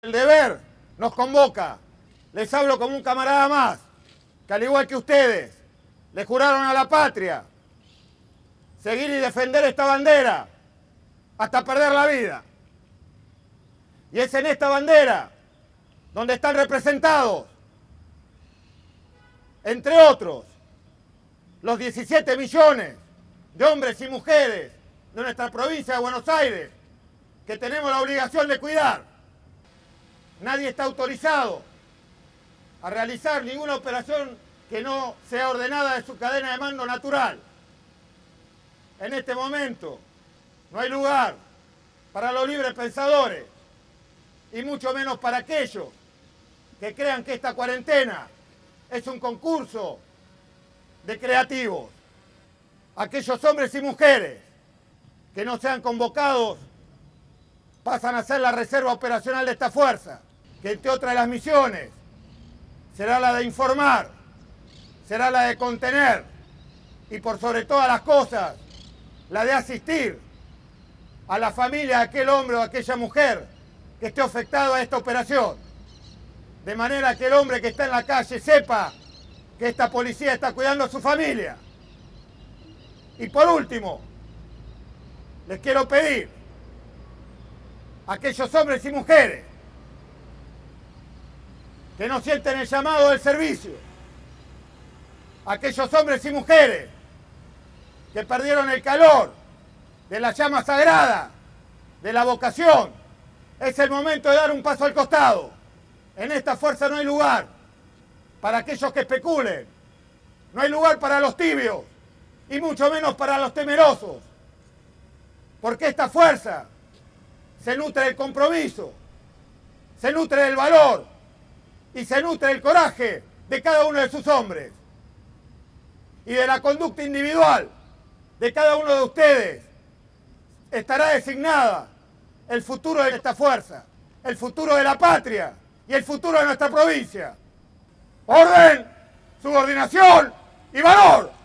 El deber nos convoca. Les hablo como un camarada más, que al igual que ustedes, le juraron a la patria seguir y defender esta bandera hasta perder la vida. Y es en esta bandera donde están representados, entre otros, los 17 millones de hombres y mujeres de nuestra provincia de Buenos Aires, que tenemos la obligación de cuidar. Nadie está autorizado a realizar ninguna operación que no sea ordenada de su cadena de mando natural. En este momento no hay lugar para los libres pensadores y mucho menos para aquellos que crean que esta cuarentena es un concurso de creativos. Aquellos hombres y mujeres que no sean convocados pasan a ser la reserva operacional de esta fuerza, que entre otras de las misiones será la de informar, será la de contener y por sobre todas las cosas, la de asistir a la familia de aquel hombre o aquella mujer que esté afectado a esta operación. De manera que el hombre que está en la calle sepa que esta policía está cuidando a su familia. Y por último, les quiero pedir a aquellos hombres y mujeres que no sienten el llamado del servicio, a aquellos hombres y mujeres que perdieron el calor de la llama sagrada, de la vocación. Es el momento de dar un paso al costado. En esta fuerza no hay lugar para aquellos que especulen, no hay lugar para los tibios y mucho menos para los temerosos, porque esta fuerza se nutre del compromiso, se nutre del valor y se nutre del coraje de cada uno de sus hombres y de la conducta individual de cada uno de ustedes. Estará designada el futuro de esta fuerza, el futuro de la patria y el futuro de nuestra provincia. Orden, subordinación y valor.